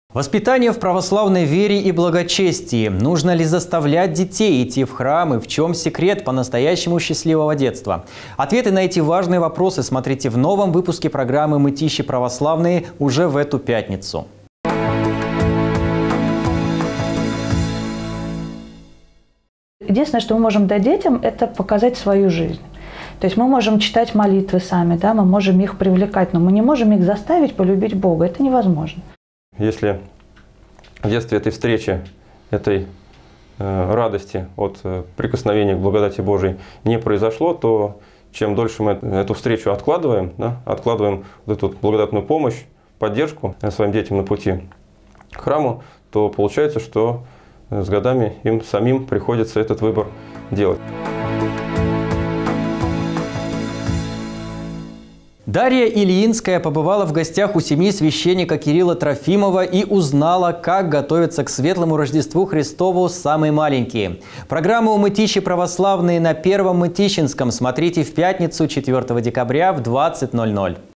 Воспитание в православной вере и благочестии. Нужно ли заставлять детей идти в храм и в чем секрет по-настоящему счастливого детства? Ответы на эти важные вопросы смотрите в новом выпуске программы «Мытищи православные» уже в эту пятницу. Единственное, что мы можем дать детям, это показать свою жизнь. То есть мы можем читать молитвы сами, да, мы можем их привлекать, но мы не можем их заставить полюбить Бога. Это невозможно. Если в детстве этой встречи, этой радости от прикосновения к благодати Божией не произошло, то чем дольше мы эту встречу откладываем, откладываем вот эту благодатную помощь, поддержку своим детям на пути к храму, то получается, что с годами им самим приходится этот выбор делать. Дарья Ильинская побывала в гостях у семьи священника Кирилла Трофимова и узнала, как готовятся к светлому Рождеству Христову самые маленькие. Программу «Мытищи православные» на Первом Мытищинском смотрите в пятницу 4 декабря в 20:00.